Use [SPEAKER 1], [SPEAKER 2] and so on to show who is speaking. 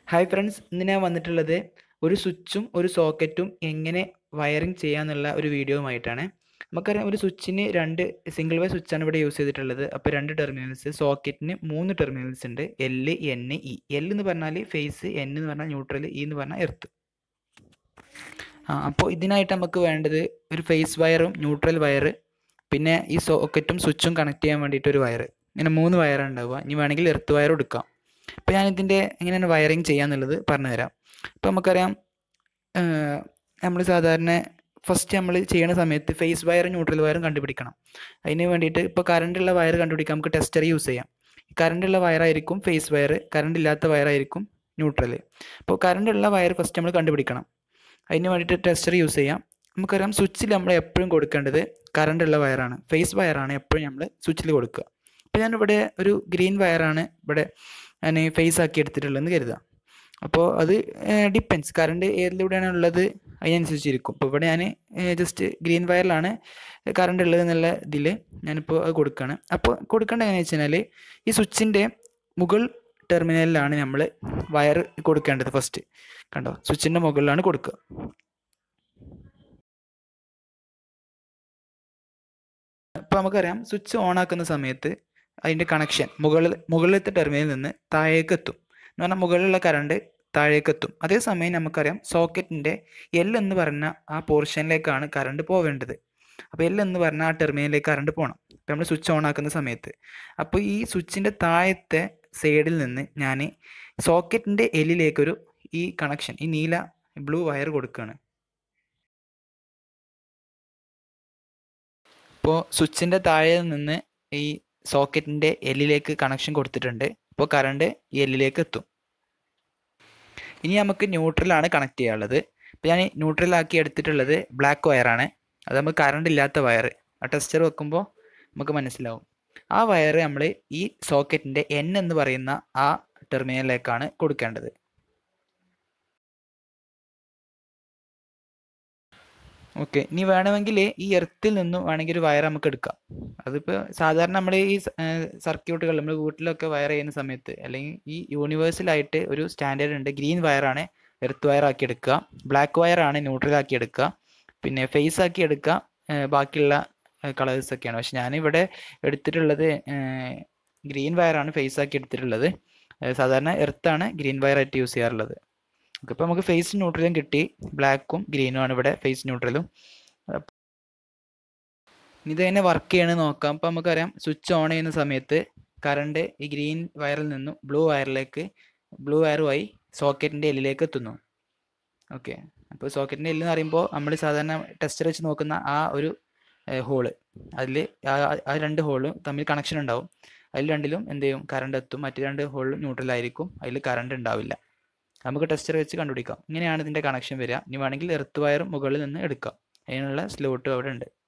[SPEAKER 1] Hi friends, ഇന്ന് ഞാൻ വന്നിട്ടുള്ളത് ഒരു സ്വിച്ചും ഒരു സോക്കറ്റും എങ്ങനെ വയറിംഗ് ചെയ്യാന്നുള്ള ഒരു വീഡിയോയുമായിട്ടാണ്. നമുക്കറിയാം, ഒരു സ്വിച്ചിന് രണ്ട് സിംഗിൾ വേ സ്വിച്ചാണ് ഇവിടെ യൂസ് ചെയ്തിട്ടുള്ളത്. അപ്പോൾ രണ്ട് ടെർമിനൽസ്, സോക്കറ്റിന് 3 ടെർമിനൽസ് ഉണ്ട്. L, N, E. എൽ എന്ന് പറഞ്ഞാൽ ഫേസ്, എൻ എന്ന് പറഞ്ഞാൽ ന്യൂട്രൽ, ഇ എന്ന് പറഞ്ഞാൽ എർത്ത്. അപ്പോൾ ഇതിനായിട്ട് നമുക്ക് വേണ്ടത് ഒരു ഫേസ് വയറും ന്യൂട്രൽ വയറ്, പിന്നെ ഈ സോക്കറ്റും സ്വിച്ചും കണക്ട് ചെയ്യാൻ വേണ്ടിയിട്ട് ഒരു വയറ്. ഇങ്ങനെ 3 വയറാണ് ഉണ്ടാവുക. ഇനി വേണമെങ്കിൽ എർത്ത് വയർ എടുക്കാം. അപ്പോൾ ഞാനിതിൻ്റെ എങ്ങനെയാണ് വയറിങ് ചെയ്യാന്നുള്ളത് പറഞ്ഞുതരാം. ഇപ്പോൾ നമുക്കറിയാം, നമ്മൾ സാധാരണ ഫസ്റ്റ് നമ്മൾ ചെയ്യുന്ന സമയത്ത് ഫേസ് വയറും ന്യൂട്രൽ വയറും കണ്ടുപിടിക്കണം. അതിന് വേണ്ടിയിട്ട് ഇപ്പോൾ കറണ്ടുള്ള വയർ കണ്ടുപിടിക്കാൻ നമുക്ക് ടെസ്റ്റർ യൂസ് ചെയ്യാം. കറണ്ടുള്ള വയറായിരിക്കും ഫേസ് വയർ, കറണ്ട് ഇല്ലാത്ത വയറായിരിക്കും ന്യൂട്രൽ. അപ്പോൾ കറണ്ടുള്ള വയർ ഫസ്റ്റ് നമ്മൾ കണ്ടുപിടിക്കണം. അതിന് വേണ്ടിയിട്ട് ടെസ്റ്റർ യൂസ് ചെയ്യാം. നമുക്കറിയാം, സ്വിച്ചിൽ നമ്മൾ എപ്പോഴും കൊടുക്കേണ്ടത് കറണ്ടുള്ള വയറാണ്, ഫേസ് വയറാണ് എപ്പോഴും നമ്മൾ സ്വിച്ചിൽ കൊടുക്കുക. അപ്പോൾ ഞാനിവിടെ ഒരു ഗ്രീൻ വയറാണ് ഇവിടെ ഞാൻ ഫേസ് ആക്കി എടുത്തിട്ടുള്ളതെന്ന് കരുതാം. അപ്പോൾ അത് ഡിപ്പെൻസ്, കറണ്ട് ഏതിലൂടെയാണ് ഉള്ളത് അതിനനുസരിച്ചിരിക്കും. ഇപ്പോൾ ഇവിടെ ഞാൻ ജസ്റ്റ് ഗ്രീൻ വയറിലാണ് കറണ്ട് ഉള്ളത് എന്നുള്ള ഇതിൽ ഞാനിപ്പോൾ അത് കൊടുക്കുകയാണ്. അപ്പോൾ കൊടുക്കേണ്ടത് എങ്ങനെയാണെന്ന് വെച്ച് കഴിഞ്ഞാൽ, ഈ സ്വിച്ചിൻ്റെ മുകൾ ടെർമിനലിലാണ് നമ്മൾ വയർ കൊടുക്കേണ്ടത്. ഫസ്റ്റ് കണ്ടോ, സ്വിച്ചിൻ്റെ മുകളിലാണ് കൊടുക്കുക. അപ്പോൾ നമുക്കറിയാം, സ്വിച്ച് ഓൺ ആക്കുന്ന സമയത്ത് അതിൻ്റെ കണക്ഷൻ മുകളിലത്തെ ടെർമിനലിൽ നിന്ന് താഴേക്ക് എത്തും. എന്ന് പറഞ്ഞാൽ മുകളിലുള്ള കറണ്ട് താഴേക്ക് എത്തും. അതേസമയം നമുക്കറിയാം, സോക്കറ്റിൻ്റെ എൽ എന്ന് പറഞ്ഞ ആ പോർഷനിലേക്കാണ് കറണ്ട് പോവേണ്ടത്. അപ്പോൾ എൽ എന്ന് പറഞ്ഞ ആ ടെർമിനലിലേക്ക് കറണ്ട് പോകണം അപ്പോൾ നമ്മൾ സ്വിച്ച് ഓൺ ആക്കുന്ന സമയത്ത്. അപ്പോൾ ഈ സ്വിച്ചിൻ്റെ താഴത്തെ സൈഡിൽ നിന്ന് ഞാൻ സോക്കറ്റിൻ്റെ എല്ലിലേക്കൊരു ഈ കണക്ഷൻ, ഈ ബ്ലൂ വയർ കൊടുക്കുകയാണ്. ഇപ്പോൾ സ്വിച്ചിൻ്റെ താഴെ നിന്ന് ഈ സോക്കറ്റിൻ്റെ എല്ലിലേക്ക് കണക്ഷൻ കൊടുത്തിട്ടുണ്ട്. അപ്പോൾ കറണ്ട് ഈ എല്ലിലേക്ക് എത്തും. ഇനി നമുക്ക് ന്യൂട്രലാണ് കണക്ട് ചെയ്യാനുള്ളത്. ഇപ്പോൾ ഞാൻ ന്യൂട്രലാക്കി എടുത്തിട്ടുള്ളത് ബ്ലാക്ക് വയറാണ്. അത് നമുക്ക് കറണ്ട് ഇല്ലാത്ത വയർ. ആ ടെസ്റ്റർ വെക്കുമ്പോൾ നമുക്ക് മനസ്സിലാവും. ആ വയർ നമ്മൾ ഈ സോക്കറ്റിൻ്റെ എൻ എന്ന് പറയുന്ന ആ ടെർമിനലിലേക്കാണ് കൊടുക്കേണ്ടത്. ഓക്കെ, ഇനി വേണമെങ്കിൽ ഈ എർത്തിൽ നിന്നും വേണമെങ്കിൽ ഒരു വയർ നമുക്ക് എടുക്കാം. അതിപ്പോൾ സാധാരണ നമ്മൾ ഈ സർക്യൂട്ടുകൾ നമ്മൾ വീട്ടിലൊക്കെ വയർ ചെയ്യുന്ന സമയത്ത്, അല്ലെങ്കിൽ ഈ യൂണിവേഴ്സലായിട്ട് ഒരു സ്റ്റാൻഡേർഡ് ഉണ്ട്. ഗ്രീൻ വയറാണ് എർത്ത് വയർ ആക്കി എടുക്കുക, ബ്ലാക്ക് വയറാണ് ന്യൂട്രൽ ആക്കി എടുക്കുക, പിന്നെ ഫേസ് ആക്കി എടുക്കുക, ബാക്കിയുള്ള കളേഴ്സൊക്കെയാണ്. പക്ഷെ ഞാനിവിടെ എടുത്തിട്ടുള്ളത് ഗ്രീൻ വയറാണ് ഫേസ് ആക്കി എടുത്തിട്ടുള്ളത്. സാധാരണ എർത്താണ് ഗ്രീൻ വയറായിട്ട് യൂസ് ചെയ്യാറുള്ളത്. ഓക്കെ, ഇപ്പോൾ നമുക്ക് ഫേസ് ന്യൂട്രലും കിട്ടി. ബ്ലാക്കും ഗ്രീനും ആണ് ഇവിടെ ഫേസ് ന്യൂട്രലും. ഇത് തന്നെ വർക്ക് ചെയ്യണമെന്ന് നോക്കാം. അപ്പോൾ നമുക്കറിയാം, സ്വിച്ച് ഓൺ ചെയ്യുന്ന സമയത്ത് കറണ്ട് ഈ ഗ്രീൻ വയറിൽ നിന്നും ബ്ലൂ വയറുമായി സോക്കറ്റിൻ്റെ എല്ലിലേക്ക് എത്തുന്നു. ഓക്കെ, അപ്പോൾ സോക്കറ്റിൻ്റെ എല്ല് എന്ന് പറയുമ്പോൾ നമ്മൾ സാധാരണ ടെസ്റ്റർ വെച്ച് നോക്കുന്ന ആ ഒരു ഹോള്, അതിൽ ആ രണ്ട് ഹോളും തമ്മിൽ കണക്ഷൻ ഉണ്ടാവും. അതിൽ രണ്ടിലും എന്ത് ചെയ്യും, കറണ്ട് എത്തും. മറ്റു രണ്ട് ഹോളിലും ന്യൂട്രലായിരിക്കും, അതിൽ കറണ്ട് ഉണ്ടാവില്ല. നമുക്ക് ടെസ്റ്റർ വെച്ച് കണ്ടുപിടിക്കാം. ഇങ്ങനെയാണ് ഇതിൻ്റെ കണക്ഷൻ വരിക. ഇനി വേണമെങ്കിൽ എർത്ത് വയറും മുകളിൽ നിന്ന് എടുക്കാം. അതിനുള്ള സ്ലോട്ടും അവിടെ ഉണ്ട്.